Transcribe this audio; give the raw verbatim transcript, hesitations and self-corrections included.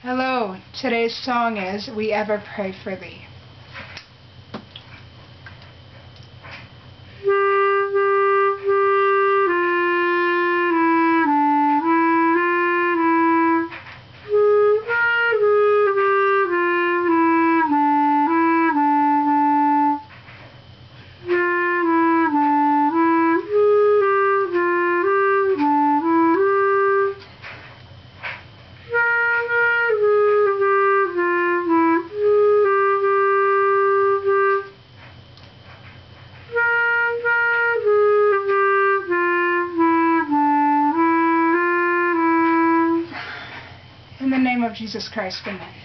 Hello, today's song is We Ever Pray for Thee. In the name of Jesus Christ, amen.